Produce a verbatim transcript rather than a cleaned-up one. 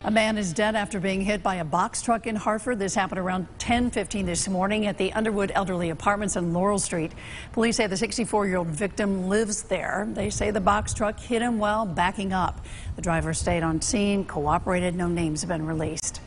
A man is dead after being hit by a box truck in Hartford. This happened around ten fifteen this morning at the Underwood Elderly Apartments on Laurel Street. Police say the sixty-four-year-old victim lives there. They say the box truck hit him while backing up. The driver stayed on scene, cooperated. No names have been released.